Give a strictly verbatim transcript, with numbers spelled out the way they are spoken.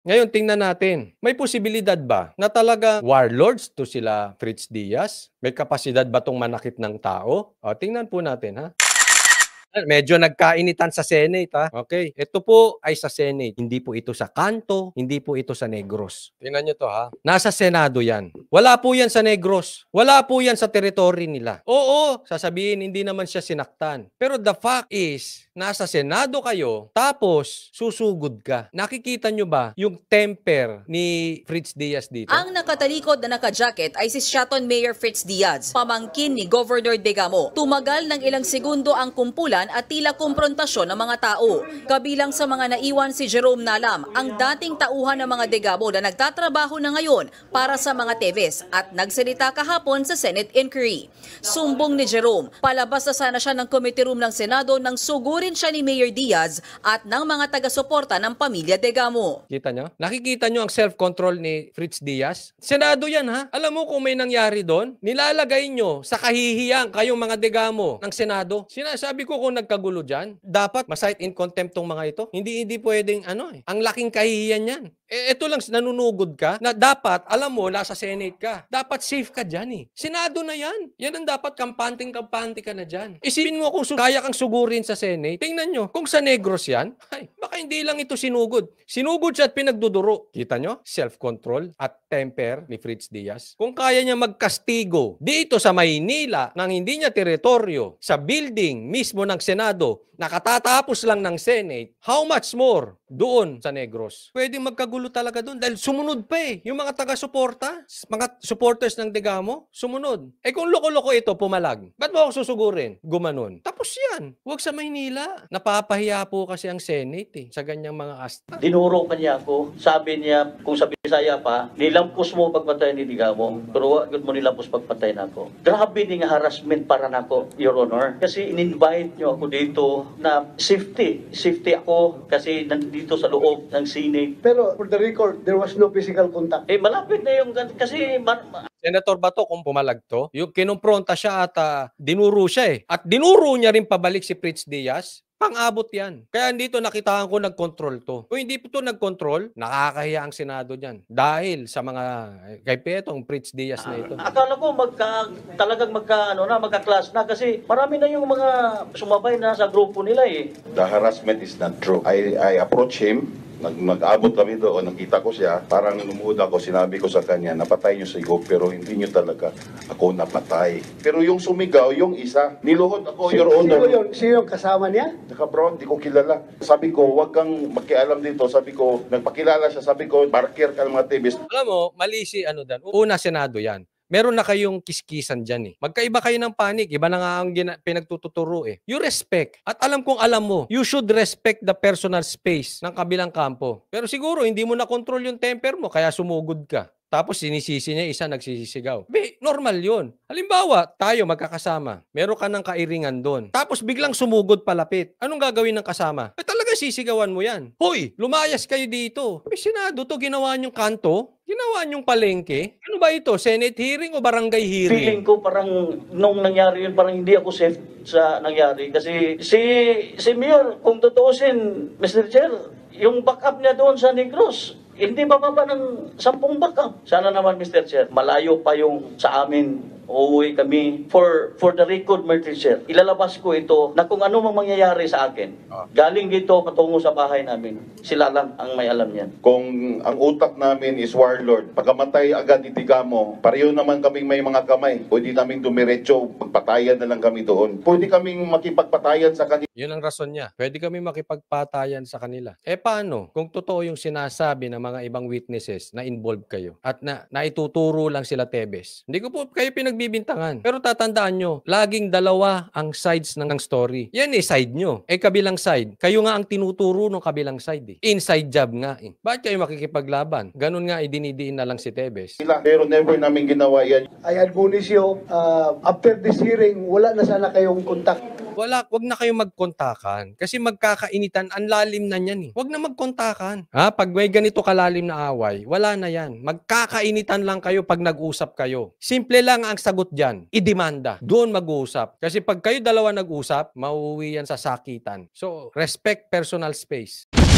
Ngayon, tingnan natin. May posibilidad ba na talaga warlords to sila Fritz Diaz? May kapasidad ba tong manakit ng tao? O, tingnan po natin, ha? Medyo nagkainitan sa Senate, ha? Okay. Ito po ay sa Senate. Hindi po ito sa Kanto, hindi po ito sa Negros. Tingnan nyo to, ha? Nasa Senado yan. Wala po yan sa Negros. Wala po yan sa teritoryo nila. Oo, sasabihin hindi naman siya sinaktan. Pero the fact is, nasa Senado kayo, tapos susugod ka. Nakikita nyo ba yung temper ni Fritz Diaz dito? Ang nakatalikod na naka-jacket ay si Shotton Mayor Fritz Diaz, pamangkin ni Governor Digamo. Tumagal ng ilang segundo ang kumpulan at tila komprontasyon ng mga tao. Kabilang sa mga naiwan si Jerome Nalam, ang dating tauhan ng mga Digamo na nagtatrabaho na ngayon para sa mga Teves at nagsalita kahapon sa Senate inquiry. Sumbong ni Jerome, palabas na sana siya ng committee room ng Senado nang sugurin siya ni Mayor Diaz at ng mga taga-suporta ng pamilya Digamo. Kita nyo? Nakikita nyo ang self-control ni Fritz Diaz? Senado yan, ha? Alam mo kung may nangyari doon? Nilalagay nyo sa kahihiyang kayong mga Digamo ng Senado. Sinasabi ko kung nagkagulo dyan, dapat masite in contempt tong mga ito. Hindi, hindi pwedeng ano eh. Ang laking kahihiyan yan. Eh, ito lang, nanunugod ka na dapat, alam mo, nasa Senate ka. Dapat safe ka dyan eh. Senado na yan. Yan ang dapat kampanting-kampante ka na dyan. Isipin mo kung kaya kang sugurin sa Senate. Tingnan nyo, kung sa Negros yan, ay, baka hindi lang ito sinugod. Sinugod siya at pinagduduro. Kita nyo? Self-control at temper ni Fritz Diaz. Kung kaya niya magkastigo dito sa Maynila nang hindi niya teritoryo, sa building mismo ng Senado, nakatatapos lang ng Senate, how much more doon sa Negros? Pwedeng magkagulo talaga doon dahil sumunod pa eh. Yung mga taga-suporta, mga supporters ng Digamo, sumunod. Eh kung loko-loko ito, pumalag. Ba't mo ako susugurin? Gumanon. Tapos yan. Huwag sa Maynila. Napapahiya po kasi ang Senate eh, sa ganyang mga asta. Dinuro pa niya ako. Sabi niya, kung sa Bisaya pa, nilampos mo pagpatay ni Digamo, pero wag mo nilampos pagpatay na ako. Grabe ni nga harassment para nako, Your Honor. Kasi in-invite niyo ako dito na safety. Safety ako kasi nandito sa loob ng Senate. Pero for the record, there was no physical contact. Eh malapit na yung kasi Senator Bato, kung pumalag to, yung kinumpronta siya at uh, dinuro siya eh. At dinuro niya rin pabalik si Fritz Diaz. Pang-abot yan. Kaya dito nakitaan ko nag-control to. Kung hindi po ito nag-control, nakakahiya ang Senado dyan. Dahil sa mga, kay Petong Fritz Diaz na ito. Akala ko magka, talagang magka, ano na, magka-class na kasi marami na yung mga sumabay na sa grupo nila eh. The harassment is not true. I, I approach him. Nag, nag-abot kami doon, nakita ko siya, parang lumuhod ako, sinabi ko sa kanya, napatay niyo si Go, pero hindi niyo talaga ako napatay. Pero yung sumigaw, yung isa, niluhod ako, Your Honor. Sino yung, sino yung kasama niya? Naka bro, hindi ko kilala. Sabi ko, wag kang makialam dito. Sabi ko, nagpakilala siya, sabi ko, barker ka ng mga tibis. Alam mo, mali si ano dan. Una, Senado yan. Meron na kayong kiskisan dyan eh. Magkaiba kayo ng panig. Iba na nga ang pinagtututuro eh. You respect. At alam kong alam mo, you should respect the personal space ng kabilang kampo. Pero siguro, hindi mo na-control yung temper mo, kaya sumugod ka. Tapos sinisisi niya, isa nagsisisigaw. Be, normal yun. Halimbawa, tayo magkakasama. Meron ka ng kairingan doon. Tapos biglang sumugod palapit. Anong gagawin ng kasama? Eh talaga sisigawan mo yan. Hoy, lumayas kayo dito. May Senado to, ginawa niyong kanto? Ginawa niyong palengke? Ano ba ito? Senate hearing o barangay hearing? Feeling ko parang nung nangyari yun, parang hindi ako safe sa nangyari. Kasi si, si Mayor, kung tutuusin, Mister Chair, yung backup niya doon sa Negros, hindi bababa ng sampung backup. Sana naman, Mister Chair, malayo pa yung sa amin. Uuwi kami for for the record, Mister Chair. Ilalabas ko ito na kung ano mang mangyayari sa akin. Galing dito patungo sa bahay namin. Sila lang ang may alam niyan. Kung ang utak namin is warlord, pagkamatay agad ni Digamo, pareho naman kaming may mga kamay. Pwede naming dumiretso, magpatayan na lang kami doon. Pwede kaming makipagpatayan sa kanila. Yun ang rason niya. Pwede kami makipagpatayan sa kanila. Eh paano? Kung totoo yung sinasabi ng mga ibang witnesses na involved kayo at na naituturo lang sila Tebes. Hindi ko po kayo pinagbibintangan. Pero tatandaan nyo, laging dalawa ang sides ng story. Yan eh, side nyo. Eh, kabilang side. Kayo nga ang tinuturo ng kabilang side eh. Inside job nga eh. Bakit kayo makikipaglaban? Ganun nga, idinidiin na lang si Tebes. Pero never namin ginawa yan. I admonish you, uh, after this hearing, wala na sana kayong contact. Wala, wag na kayong magkontakan. Kasi magkakainitan, ang lalim na niyan eh. Wag na magkontakan. Ha? Pag may ganito kalalim na away, wala na yan. Magkakainitan lang kayo pag nag-usap kayo. Simple lang ang sagot dyan. Idemanda. Doon mag-uusap. Kasi pag kayo dalawa nag-usap, mauuwi yan sa sakitan. So, respect personal space.